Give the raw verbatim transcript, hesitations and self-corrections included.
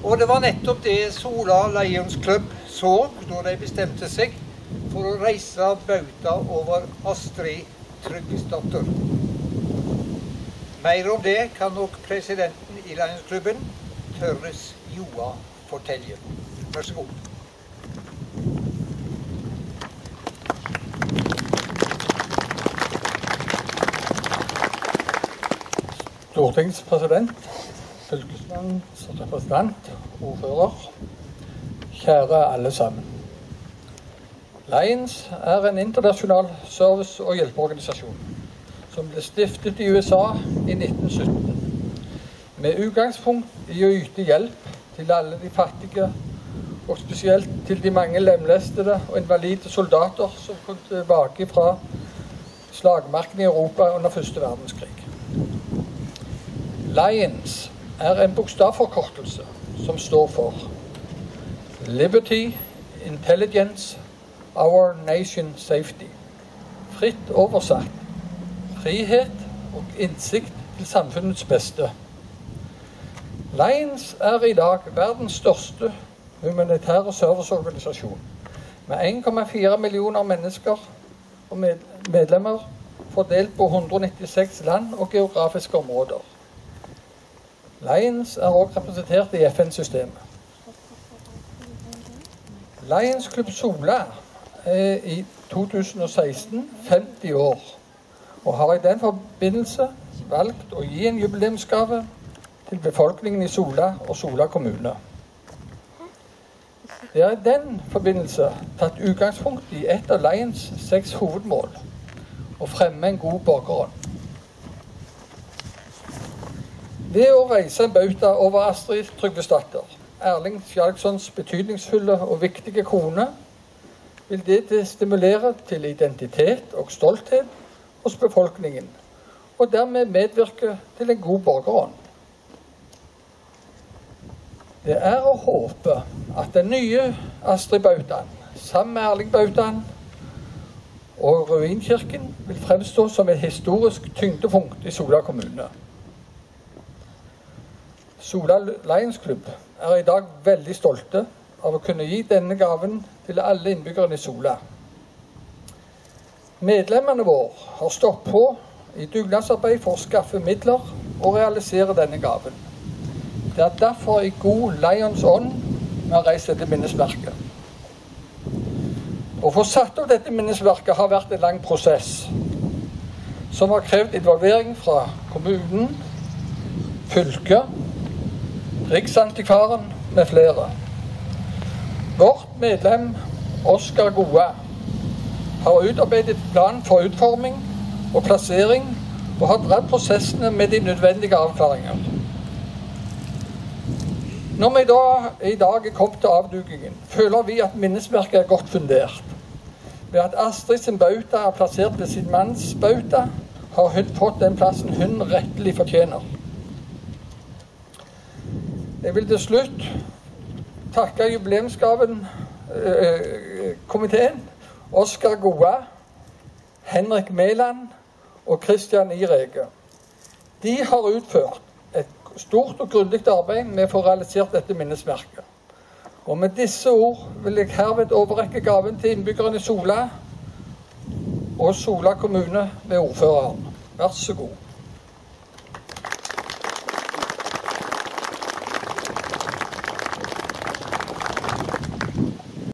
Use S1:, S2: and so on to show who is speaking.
S1: Og det var nettopp det Sola Lions Club så da de bestemte seg for å reise bauta over Astrid Tryggesdatter. Mer om det kan nok presidenten i Lionsklubben, Tørres Joa, fortelle. Vær så god.
S2: Stortingspresident, fylkesmanns representant, ordfører, kjære alle sammen. Lions er en internasjonal service- og hjelpeorganisasjon som ble stiftet i U S A i nitten sytten, med utgangspunkt i å yte hjelp til alle de fattige, og spesielt til de mange lemlestede og invalide soldater som kom tilbake fra slagmarken i Europa under første verdenskrig. Lions er en bokstavforkortelse som står for Liberty, Intelligence, Our Nation Safety. Fritt oversatt, frihet og innsikt til samfunnets beste. Lions er i dag verdens største humanitære serviceorganisasjon, med en komma fire millioner mennesker og medlemmer fordelt på ett hundre nittiseks land og geografiske områder. Lions er også representert i F N-systemet. Lions Club Sola er i to tusen og seksten femti år, og har i den forbindelse valgt å gi en jubileumsgave til befolkningen i Sola og Sola kommune. Det er i den forbindelse tatt utgangspunkt i et av Lions seks hovedmål, å fremme en god borgerånd. Ved å reise en bauta over Astrid Tryggesdatter, Erling Skjalgsons betydningsfulle og viktige kone, vil det stimulere til identitet og stolthet hos befolkningen, og dermed medvirke til en god borgerånd. Det er å håpe at den nye Astrid-bautaen, sammen med Erling-bautaen og Ruinkirken, vil fremstå som et historisk tyngdepunkt i Sola kommune. Sola Lions Club er i dag veldig stolte av å kunne gi denne gaven til alle innbyggerne i Sola. Medlemmene våre har stått på i dugnadsarbeid for å skaffe midler og realisere denne gaven. Det er derfor i god Lions ånd vi har reist dette minnesmerket. Å få satt opp dette minnesmerket har vært en lang prosess, som har krevd involvering fra kommunen, fylket, Riksantikvaren med flere. Vårt medlem, Oskar Goa, har utarbeidet plan for utforming og plassering, og har dratt prosessene med de nødvendige avklaringer. Når vi da, i dag er kommet til avdukingen, føler vi at minnesmerket er godt fundert. Ved at Astrid sin bauta er plassert ved sin manns bauta, har hun fått den plassen hun rettelig fortjener. Jeg vil til slutt takke jubileumsgaven øh, komiteen, Oskar Goa, Henrik Mæland og Christian Irege. De har utført et stort og grundig arbeid med å få realisert dette minnesmerket. Og med disse ord vil jeg herved overrekke gaven til innbyggerne i Sola og Sola kommune ved ordføreren. Vær så god.